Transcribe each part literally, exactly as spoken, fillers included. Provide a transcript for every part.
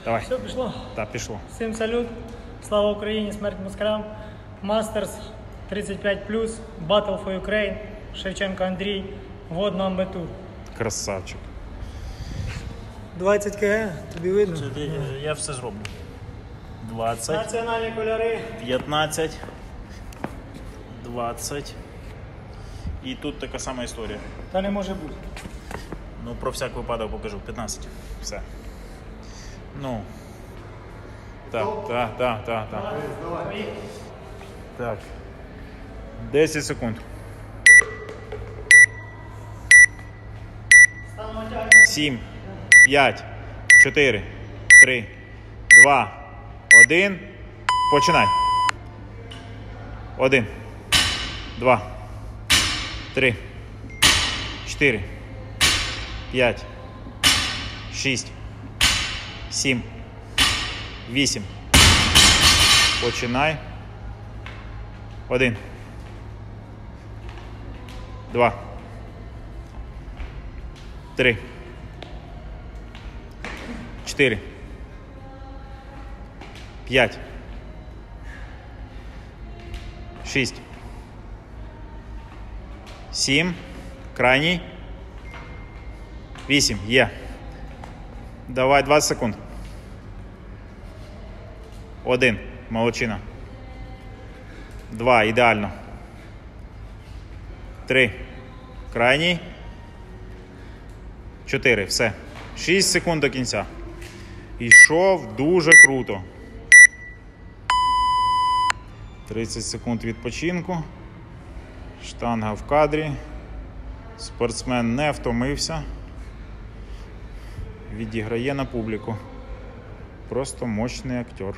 Давай. Все, пішло? Так, пішло. Всім салют. Слава Україні, смерть москалям. Мастерс тридцять п'ять плюс, Battle for Ukraine, Шевченко Андрій, водно амбетур. Красавчик. двадцять кілограмів, тобі видно? Я все зроблю. двадцять. Національні кольори. п'ятнадцять. двадцять. І тут така сама історія. Та не може бути. Ну, про всяк випадок покажу. п'ятнадцять. Все. Ну. Так, так, так, так, так. Так. десять секунд. сім, п'ять, чотири, три, два, один. Починай. один, два, три, чотири, п'ять, шість, сім, вісім. Починай. один, два, три, чотири, п'ять, шість, сім, крайній, вісім, є. Давай двадцять секунд. один, молодчина. два, ідеально. три, крайній. чотири, все. шість секунд до кінця. Ішов дуже круто. тридцять секунд відпочинку. Штанга в кадрі. Спортсмен не втомився. Відіграє на публіку. Просто мощний актер.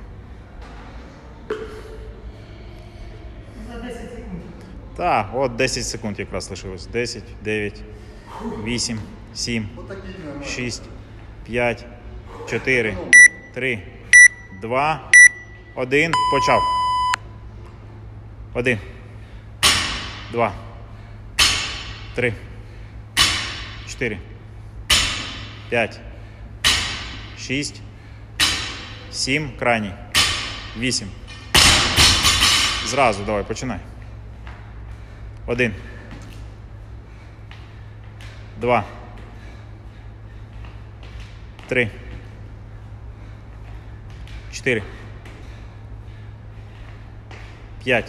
За десять секунд. Так, от десять секунд якраз лишилось. десять, дев'ять, вісім, сім, шість, п'ять, чотири, три, два, один. Почав. один, два, три, чотири, п'ять, шість, сім, крайній, вісім. Зразу, давай, починай. один, два, три, чотири, п'ять,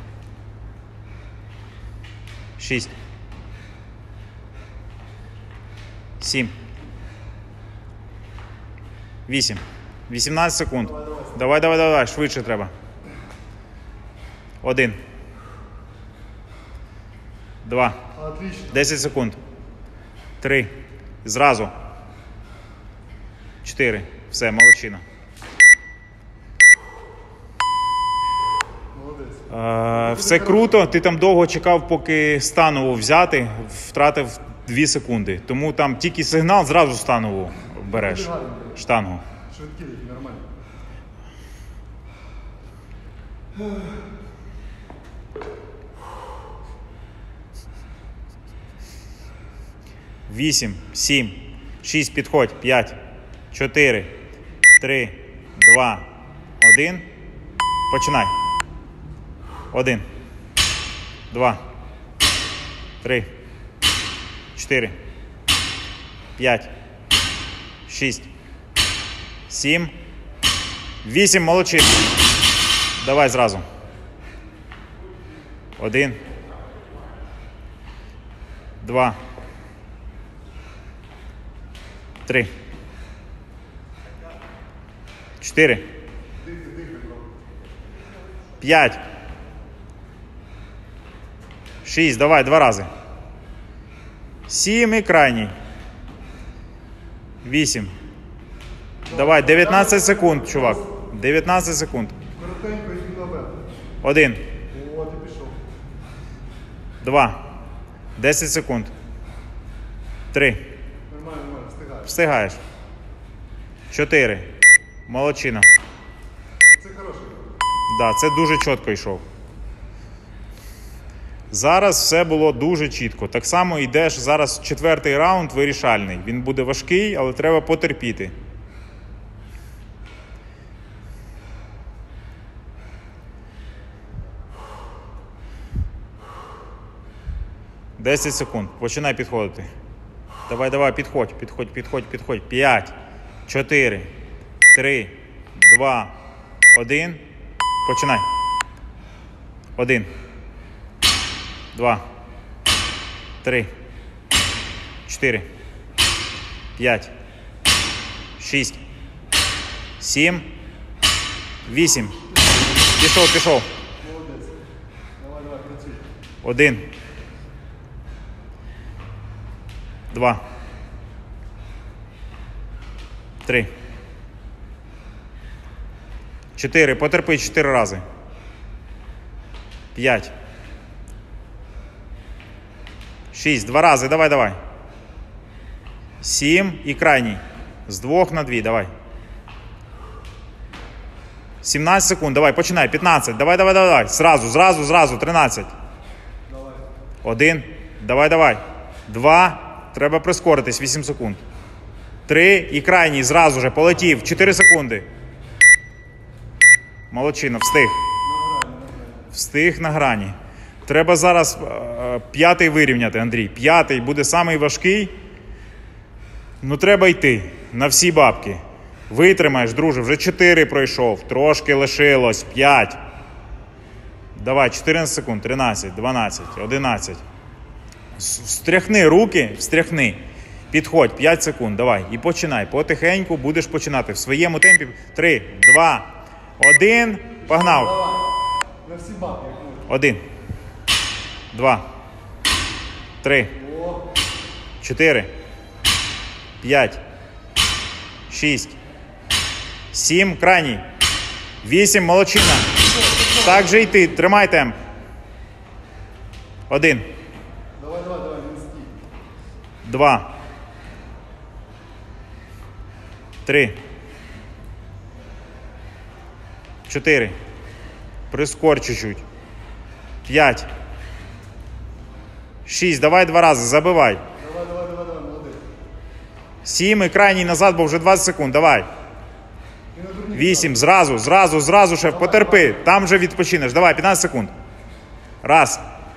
шість, сім, вісім. вісімнадцять секунд. Давай, давай, давай, швидше треба. один, два, десять секунд. три, зразу. чотири, все, молодчина. Е, все круто, ти там довго чекав, поки станову взяти, втратив дві секунди. Тому там тільки сигнал, зразу станову береш, штангу. Швидкі такі, нормально. вісім, сім, шість, підходь, п'ять, чотири, три, два, один. Починай. один, два, три, чотири, п'ять, шість, сім, вісім, молодчина. Давай зразу. один, два, три, чотири, п'ять, шість, давай, два рази. Сім і крайній. Вісім. Давай, дев'ятнадцять секунд, чувак. дев'ятнадцять секунд. Коротенько і наверх. Один. О, ти пішов. Два. Десять секунд. Три. Нормально, нормально, встигаєш. Встигаєш. Чотири. Молодчина. Це хороший. Да, це дуже чітко йшов. Зараз все було дуже чітко. Так само йдеш, зараз четвертий раунд вирішальний. Він буде важкий, але треба потерпіти. десять секунд. Починай підходити. Давай, давай, підходь, підходь, підходь, підходь. п'ять, чотири, три, два, один. Починай. один, два, три, чотири, п'ять, шість, сім, вісім. Пішов, пішов. Молодець. Давай, давай, працюй. Один. Два. Три. Чотири. Потерпи чотири рази. П'ять. Шість. Два рази. Давай, давай. Сім. І крайній. З двох на дві. Давай. сімнадцять секунд. Давай, починай. п'ятнадцять. Давай, давай, давай. Зразу, зразу, зразу. тринадцять. Давай. Один. Давай, давай. Два. Треба прискоритись. вісім секунд. Три. І крайній. Зразу же. Полетів. чотири секунди. Молодчина. Встиг. Встиг на грані. Треба зараз е, п'ятий вирівняти, Андрій. П'ятий буде самий важкий. Ну, треба йти. На всі бабки. Витримаєш, друже. Вже чотири пройшов. Трошки лишилось. п'ять. Давай. чотирнадцять секунд. тринадцять. дванадцять. одинадцять. Встряхни руки. Встряхни. Підходь. п'ять секунд. Давай. І починай. Потихеньку будеш починати. В своєму темпі. три, два, один. Погнав. Давай. На всі бабки, як можна. Один. Два. Три. О, Чотири. П'ять. Шість. Сім. Крайній. Вісім. Молодчина. Так же йти. Тримай темп. Один. давай, давай, давай, не стій. Два. Три. Чотири. Прискор чуть-чуть. П'ять. Шість. Давай два рази. Забивай. Давай, давай, давай, давай, молодець. Сім. І крайній назад, бо вже двадцять секунд. Давай. І на дурні. Вісім. Зразу, зразу, зразу, шеф. Потерпи. Там вже відпочинеш. Давай. п'ятнадцять секунд. Раз.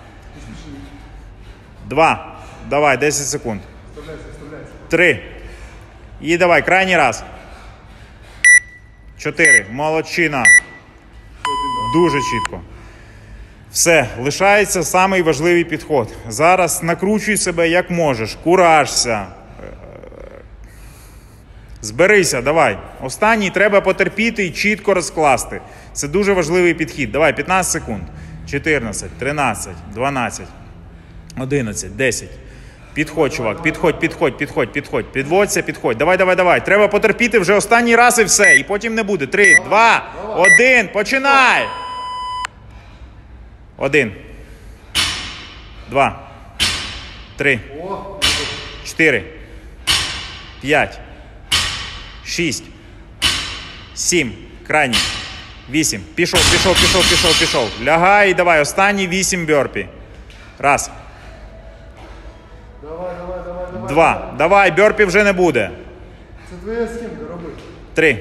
Два. Давай. десять секунд. Вставляйся, вставляйся. Три. І давай. Крайній раз. Чотири. Молодчина. Дуже чітко. Все. Лишається самий важливий підход. Зараз накручуй себе як можеш. Куражся. Зберися, давай. Останній треба потерпіти і чітко розкласти. Це дуже важливий підхід. Давай, п'ятнадцять секунд. чотирнадцять, тринадцять, дванадцять, одинадцять, десять. Підходь, чувак, підходь, підходь, підходь, підходь. Підводься, підходь. Давай, давай, давай. Треба потерпіти вже останній раз і все. І потім не буде. Три, два, один. Починай! Один. Два. Три. О, Чотири. П'ять. Шість. Сім. Крайній. Вісім. Пішов, пішов, пішов, пішов, пішов. Лягай і давай. Останні вісім бьорпі. Раз. давай, давай, давай, давай. Два. Давай, бьорпі вже не буде. Це твоя схемка, роби. Три.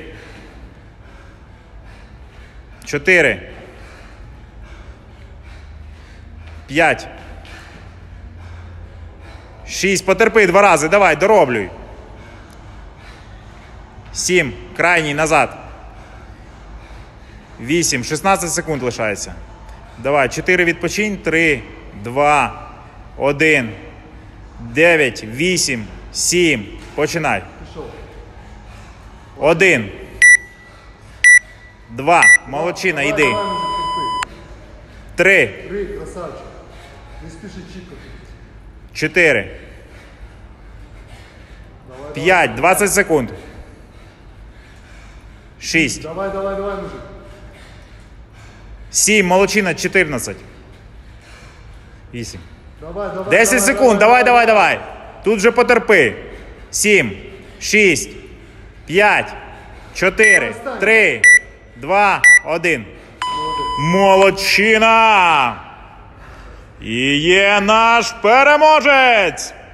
Чотири. П'ять. Шість. Потерпи два рази. Давай, дороблюй. Сім. Крайній назад. Вісім. шістнадцять секунд лишається. Давай. Чотири відпочинь. Три. Два. Один. Дев'ять. Вісім. Сім. Починай. Пішов. Один. Два. Молодчина, Давай, йди. давай, мужик, терпи. Три. Три, красавчик. Не спіши чітко. Чотири. Давай, П'ять. Двадцять секунд. Шість. Давай, давай, давай, мужик. Сім. Молодчина. Чотирнадцять. Вісім. Давай, давай. Десять секунд. Давай, давай, давай. Тут же потерпи. Сім. Шість. П'ять. Чотири. Три. Два. Один. Молодчина! І є наш переможець!